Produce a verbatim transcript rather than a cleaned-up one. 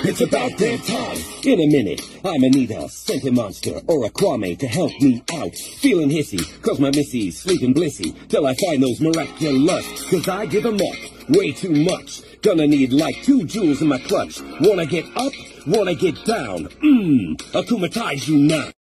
It's about damn time. In a minute, I'ma need a scented monster or a Kwame to help me out. Feeling hissy, cause my missy's sleeping blissy, till I find those miraculous, cause I give 'em up way too much. Gonna need like two jewels in my clutch. Wanna get up, wanna get down. Mmm, akumatize you now.